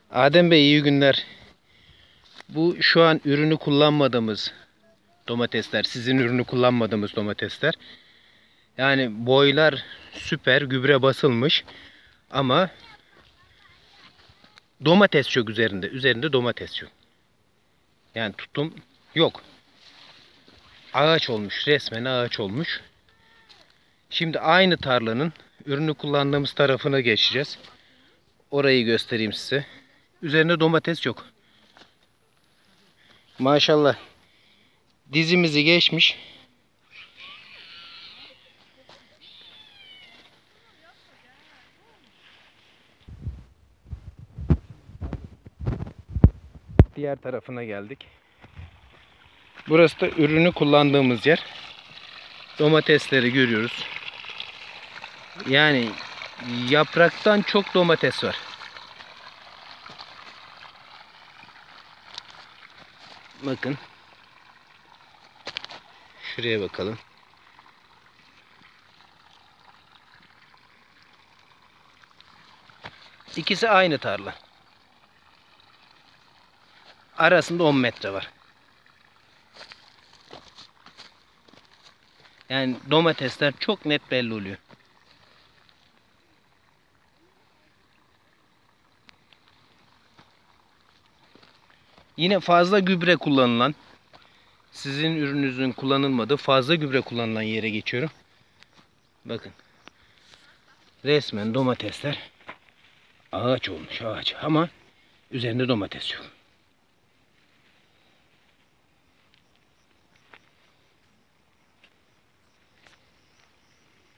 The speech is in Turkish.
Adem Bey iyi günler. Bu şu an ürünü kullanmadığımız domatesler, sizin ürünü kullanmadığımız domatesler. Yani boylar süper, gübre basılmış ama domates yok üzerinde. Üzerinde domates yok. Yani tutum yok. Ağaç olmuş, resmen ağaç olmuş. Şimdi aynı tarlanın ürünü kullandığımız tarafına geçeceğiz. Orayı göstereyim size. Üzerinde domates yok. Maşallah. Dizimizi geçmiş. Diğer tarafına geldik. Burası da ürünü kullandığımız yer. Domatesleri görüyoruz. Yani yapraktan çok domates var. Bakın. Şuraya bakalım. İkisi aynı tarla. Arasında 10 metre var. Yani domatesler çok net belli oluyor. Yine fazla gübre kullanılan, sizin ürününüzün kullanılmadığı fazla gübre kullanılan yere geçiyorum. Bakın. Resmen domatesler ağaç olmuş, ağaç, ama üzerinde domates yok.